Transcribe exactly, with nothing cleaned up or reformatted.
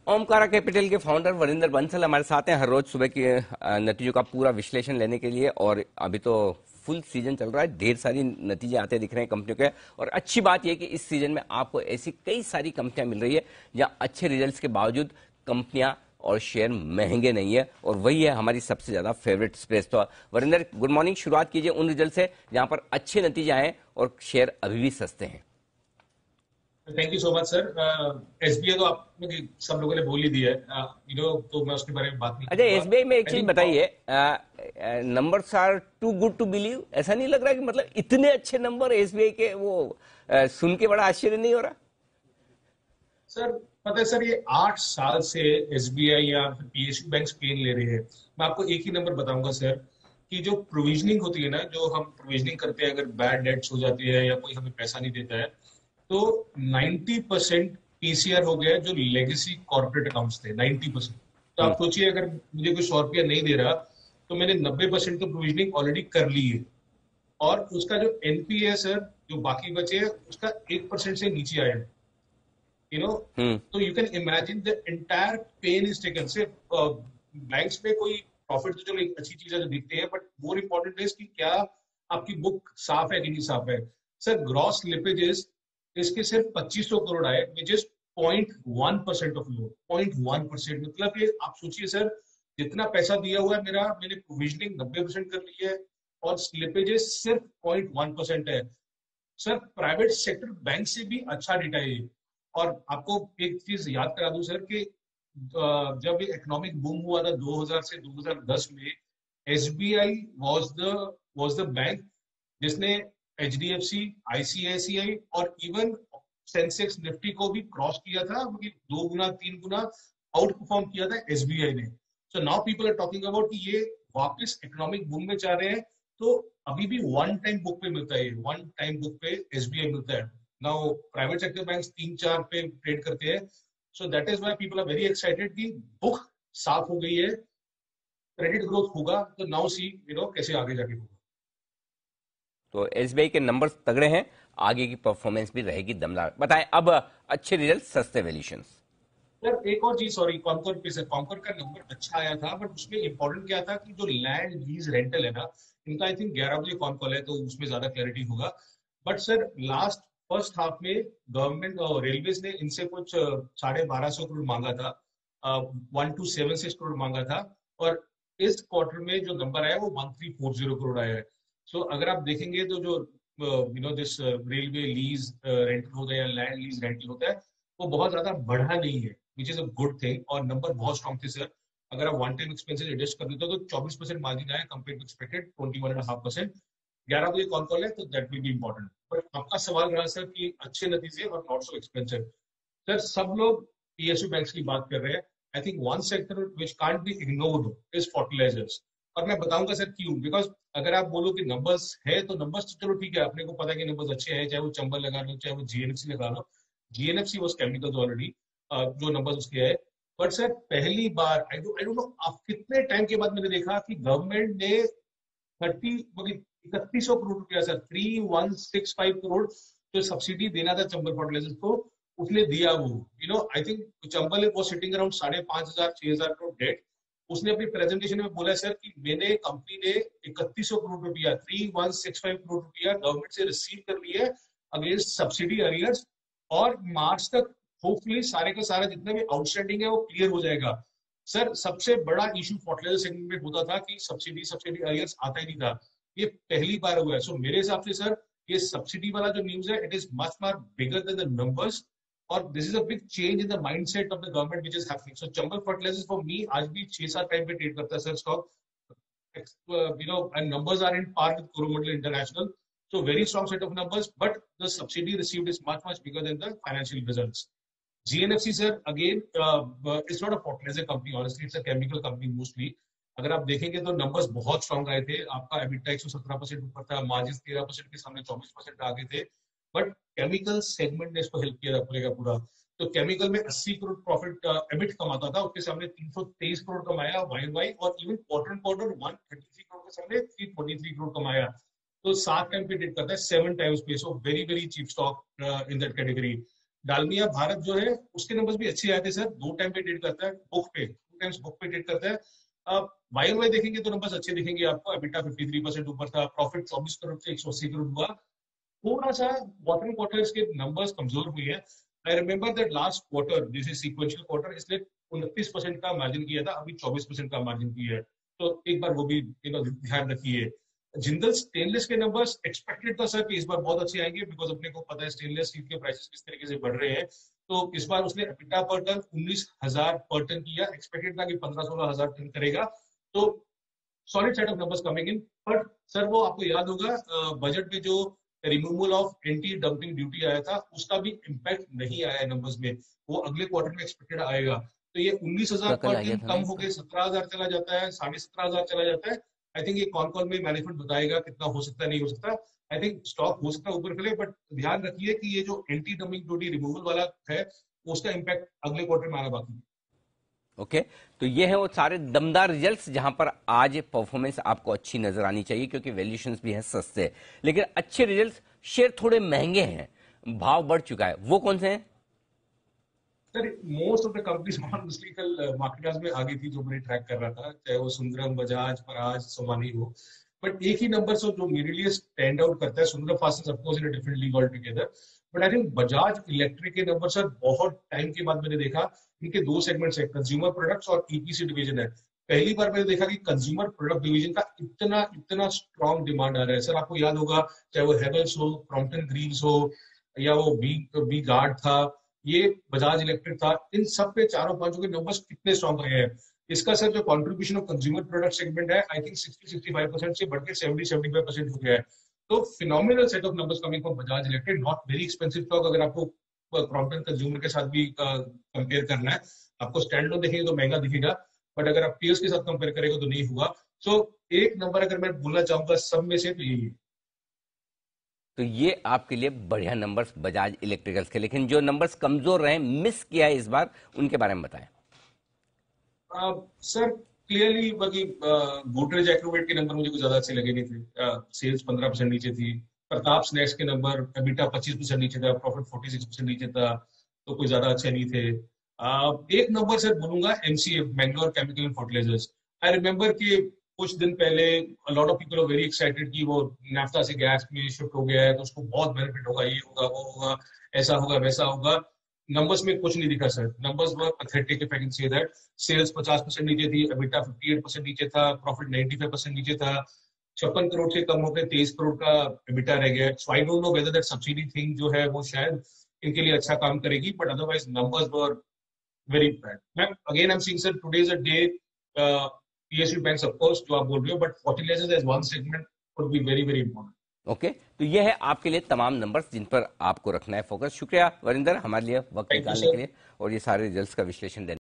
Omkara capital के founder Varinder Bansal हमारे साथ हैं हर रोज सुबह के अ, नतीजों का पूरा विश्लेषण लेने के लिए। और अभी तो फुल सीजन चल रहा है, ढेर सारी नतीजे आते दिख रहे हैं कंपनियों के। और अच्छी बात यह है कि इस सीजन में आपको ऐसी कई सारी कंपनियां मिल रही है जहां अच्छे रिजल्ट्स के बावजूद कंपनियां और शेयर महंगे नहीं है, और वही है हमारी सबसे ज्यादा फेवरेट स्पेस। तो वरिंदर, गुड मॉर्निंग। शुरुआत कीजिए उन रिजल्ट से जहां पर अच्छे नतीजे आए और शेयर अभी भी सस्ते हैं। Thank you so much sir. SBI तो आप लोग सब लोगों ने बोल ही दिया है, यू नो, तो मैं उसके बारे में बात नहीं अच्छा, करूंगा। एसबीआई में एक आई चीज थिंक बताइए, numbers are too good to believe. ऐसा नहीं लग रहा कि मतलब इतने अच्छे नंबर एसबीआई के, वो अ, सुन के बड़ा आश्चर्य नहीं हो रहा? सर, पता है सर, ये आठ साल से एसबीआई या पीएसयू बैंक पेन ले रहे हैं। मैं आपको एक ही नंबर बताऊंगा सर, कि जो प्रोविजनिंग होती है ना, जो हम प्रोविजनिंग करते हैं अगर बैड डेट्स हो जाती है या कोई हमें पैसा नहीं देता है, तो नब्बे परसेंट पीसीआर हो गया जो लेगेसी कॉर्पोरेट अकाउंट्स थे। नब्बे परसेंट। तो हम्म। आप सोचिए, अगर मुझे कोई सौ रुपया नहीं दे रहा तो मैंने नब्बे परसेंट तो प्रोविजनिंग ऑलरेडी कर ली है। और उसका जो एनपीए है सर, जो बाकी बचे है, उसका एक परसेंट से नीचे आया है। You know, hmm. तो you can imagine the entire pain is taken से। बैंक्स में कोई प्रॉफिट तो चलो एक अच्छी चीज है जो दिखते हैं, बट मोर इंपॉर्टेंट इज कि क्या आपकी बुक साफ है कि नहीं साफ है। सर, ग्रॉस स्लिपेजेस इसके सिर्फ पच्चीस सौ करोड़ आए, which is point one percent of loan. Point one percent मतलब ये आप सोचिए सर, जितना पैसा दिया हुआ है मेरा, मैंने प्रोविजनिंग नब्बे परसेंट कर ली है और स्लिपेजेस सिर्फ पॉइंट वन परसेंट है। सर, प्राइवेट सेक्टर बैंक से भी अच्छा डेटा है ये। और आपको एक चीज याद करा दूं सर, कि अ, जब इकोनॉमिक बूम हुआ था दो हज़ार से दो हज़ार दस में, SBI was the was the bank जिसने एचडीएफसी, आईसीआईसीआई और इवन सेंसेक्स निफ्टी को भी क्रॉस किया था, मतलब दो गुना तीन गुना आउट परफॉर्म किया था एसबीआई ने। So now people are talking about कि ये वापस इकोनॉमिक बूम में जा रहे हैं। तो अभी भी वन टाइम बुक पे मिलता है, वन टाइम बुक पे एसबीआई मिलता है। नाउ प्राइवेट सेक्टर बैंक्स तीन चार पे ट्रेड करते हैं। So that is why people are very excited कि बुक साफ हो गई है, क्रेडिट ग्रोथ होगा। तो नाउ सी, यू नो, कैसे आगे जाके होगा। तो एसबीआई के नंबर्स तगड़े हैं, आगे की परफॉर्मेंस भी रहेगी दमदार। बताएं अब, अच्छे रिजल्ट सस्ते वैल्यूएशंस। सर, एक और चीज, सॉरी, कॉन्कोर पे, सर, कॉन्कोर का नंबर अच्छा आया था, बट उसमें इंपॉर्टेंट क्या था कि जो लैंड लीज रेंटल है ना, इनका आई थिंक ग्यारह बजे कॉन कॉल है, तो उसमें ज्यादा क्लैरिटी होगा। But sir, last first half में गवर्नमेंट और रेलवेज ने इनसे कुछ अ, साढ़े बारह सौ करोड़ मांगा था, one two seven six crore मांगा था। और इस क्वार्टर में जो नंबर आया वो one three four zero crore आया है। सो अगर आप देखेंगे तो जो you know this railway lease rental होता है या लैंड लीज रेंटल होता है, वो बहुत ज्यादा बढ़ा नहीं है, which is a good thing. और नंबर बहुत स्ट्रॉन्ग थे सर। अगर आप वन टाइम एक्सपेंसेस एडजस्ट कर देते हो तो चौबीस परसेंट मार्जिन आया compare to expected twenty one and half percent. ग्यारह बजे कॉल कॉल है, तो that will be important. But आपका सवाल रहा सर कि अच्छे नतीजे और नॉट सो एक्सपेंसिव। सर, सब लोग पीएसयू बैंक्स की बात कर रहे हैं। I think one sector which can't be ignored is fertilisers. और मैं बताऊंगा सर क्यों। बिकॉज अगर आप बोलो कि नंबर्स है तो नंबर्स तो चलो ठीक है, अपने को पता है कि नंबर्स अच्छे हैं, चाहे वो चंबल लगा लो चाहे वो जीएनएफसी लगा लो। जीएनएफसी वॉज केमिकल्स ऑलरेडी, जो नंबर्स उसके है। बट सर, पहली बार, I don't I don't know आप कितने टाइम के बाद मैंने देखा कि गवर्नमेंट ने थर्टी मतलब इकतीस सौ करोड़ रुपया, sir three one six five crore जो सब्सिडी देना था चंबल फर्टिलाइजर्स को, उसने दिया वो। You know, I think Chambal वो सिटिंग अराउंड साढ़े पांच हजार छह हजार करोड़ डेट। उसने अपनी प्रेजेंटेशन में बोला सर कि मैंने कंपनी ने इकतीस सौ करोड़ रुपया, three one six five crore रुपया गवर्नमेंट से रिसीव कर लिया है अगेंस्ट सब्सिडी अरियर्स। और मार्च तक होपफुली सारे का सारा जितना भी आउटस्टैंडिंग है वो क्लियर हो जाएगा। सर, सबसे बड़ा इशू फर्टिलाइजर सेगमेंट में होता था कि सब्सिडी सब्सिडी अरियर्स आता ही नहीं था। ये पहली बार हुआ है। सो मेरे हिसाब से सर, ये सब्सिडी वाला जो न्यूज है, it is much more bigger than the numbers. और this is a big change in the mindset of the government which is happening. So Chambal fertilisers for me आज भी छह सात टाइम पे ट्रेड करता है sir stock, you know, and numbers are in par with Coromandel International. So very strong set of numbers, but the subsidy received is much much bigger than the financial results. G N F C sir, again, uh, it's not a fertilizer company, honestly, it's a chemical company mostly. अगर आप देखेंगे तो numbers बहुत strong आए थे। आपका EBITDA एक सौ सत्रह परसेंट ऊपर था, मार्जिन तेरह परसेंट के सामने चौबीस परसेंट आ गए थे। बट केमिकल सेगमेंट ने इसको हेल्प किया पूरे का पूरा। तो केमिकल में अस्सी करोड़ प्रॉफिट एबिट कमाता था, उसके सामने तीन सौ तेईस करोड़ कमाया वाई वाई। और even quarter and quarter one thirty three crore के सामने थ्री फोर्टी थ्री करोड़ कमाया। तो सात टाइम पे ट्रेड करता है, सेवन टाइम्स पे। So very very cheap stock in that category. Dalmia Bharat जो है उसके नंबर्स भी अच्छे आए थे सर, दो टाइम पे ट्रेड करता है बुक पे, टू टाइम्स बुक पे ट्रेड करता है। अब वाई वाई देखेंगे तो नंबर्स अच्छे दिखेंगे आपको, एबिटा फिफ्टी थ्री परसेंट ऊपर था, प्रॉफिट चौबीस करोड़ से एक सौ अस्सी करोड़ हुआ। थोड़ा सा क्वार्टर क्वार्टर के नंबर्स कमजोर हुए हैं। I remember that last quarter जैसे सीक्वेंशियल क्वार्टर इसने उनतीस परसेंट का मार्जिन किया था, अभी चौबीस परसेंट का मार्जिन किया है, तो एक बार वो भी यू नो ध्यान रखिए। जिंदल स्टेनलेस के नंबर्स एक्सपेक्टेड था सर कि इस बार बहुत अच्छे आएंगे, बिकॉज अपने को पता है स्टेनलेस स्टील के प्राइसेस किस तरीके से बढ़ रहे हैं। तो इस बार उसने एबिटा पर टन उन्नीस हजार पर टन किया, एक्सपेक्टेड था कि पंद्रह सोलह हजार टन करेगा। तो solid set of numbers coming in. But sir वो आपको याद होगा बजट में जो removal of anti dumping duty आया था उसका भी इम्पैक्ट नहीं आया है नंबर्स में, वो अगले क्वार्टर में एक्सपेक्टेड आएगा। तो ये उन्नीस हजार पर टन कम होकर सत्रह हजार चला जाता है, साढ़े सत्रह हजार चला जाता है। आई थिंक ये कॉन कॉल में मैनेजमेंट बताएगा कितना हो सकता है नहीं हो सकता। आई थिंक स्टॉक हो सकता है ऊपर चले, बट ध्यान रखिए कि ये जो एंटी डंपिंग ड्यूटी रिमूवल वाला है उसका इम्पैक्ट अगले क्वार्टर में आना बाकी है। ओके okay, तो ये है वो सारे दमदार रिजल्ट्स जहां पर आज परफॉर्मेंस आपको अच्छी नजर आनी चाहिए क्योंकि वैल्यूएशंस भी हैं सस्ते, लेकिन अच्छे रिजल्ट्स, शेयर थोड़े महंगे हैं, भाव बढ़ चुका है, वो कौन से हैं? Sir most of the companies honestly कल मार्केट में आ गई थी जो मैंने ट्रैक कर रहा था, चाहे वो सुंदरम, बजाज, पराज, सोमानी हो। बट एक ही नंबर सो जो मेरे लिए स्टैंड आउट करता है, Sundaram fasteners of course in a different league altogether, but I think Bajaj electric के नंबर सर बहुत टाइम के बाद मैंने देखा। इनके दो सेगमेंट्स है, कंज्यूमर प्रोडक्ट्स और ईपीसी डिवीजन है। पहली बार मैंने देखा कि कंज्यूमर प्रोडक्ट डिवीजन का इतना इतना स्ट्रॉन्ग डिमांड आ रहा है। सर आपको याद होगा चाहे वो हेवल्स हो, क्रॉम्पटन ग्रीव्स हो, या वो वी वी गार्ड था, ये बजाज इलेक्ट्रिक था, इन सब पे चारों पांचों के नंबर्स कितने स्ट्रॉन्ग रहे हैं। इसका सर जो contribution of consumer product segment है I think sixty sixty five percent से बढ़कर सेवेंटी सेवेंटी फाइव परसेंट हो गया है। तो phenomenal set of numbers coming from Bajaj electric, not very expensive stock. अगर आपको क्रॉम्पटन कंज्यूमर के साथ भी कंपेयर करना है, आपको स्टैंड लो देखेंगे तो महंगा दिखेगा, बट अगर आप पीएस के साथ कंपेयर करेंगे तो नहीं हुआ। सो so, एक नंबर अगर मैं बोलना चाहूंगा सब में से तो यही है। तो ये आपके लिए बढ़िया नंबर्स बजाज इलेक्ट्रिकल्स के, लेकिन जो नंबर्स कमजोर रहे, मिस किया है इस बार, उनके बारे में बताएं। सर क्लियरली बाकी गोदरेज एग्रोवेट के नंबर मुझे कुछ ज्यादा अच्छे लगे नहीं थे। सेल्स पंद्रह परसेंट नीचे थी। प्रताप स्नैक्स के नंबर एबिटा पच्चीस परसेंट नीचे था, प्रॉफिट फोर्टी सिक्स परसेंट नीचे था, तो कोई ज्यादा अच्छे नहीं थे। uh, एक नंबर सर बोलूंगा MCA, Mangalore chemical and fertilizers. I remember कि कुछ दिन पहले lot of people are very excited कि वो नाफ्ता से गैस में शिफ्ट हो गया है तो उसको बहुत बेनिफिट होगा, ये होगा वो होगा, ऐसा होगा वैसा होगा। नंबर्स में कुछ नहीं दिखा sir, numbers were pathetic if I can say that. Sales पचास परसेंट नीचे थी, एबिटा अट्ठावन परसेंट नीचे था, प्रॉफिट पचानवे परसेंट नीचे था, छप्पन करोड़ से कम होकर तेईस करोड़ का एबिटा रह गया। So I don't know whether that subsidy thing जो है वो शायद इनके लिए अच्छा काम करेगी, but otherwise numbers were very bad. मैं again I am seeing sir today is a day, PSU banks of course जो आप बोल रहे हो, but fertilizers as one segment would be very very important. Okay okay, तो ये है आपके लिए तमाम नंबर्स जिन पर आपको रखना है फोकस। शुक्रिया वरिंदर हमारे लिए वक्त निकालने के लिए और ये सारे रिजल्ट्स का विश्लेषण देने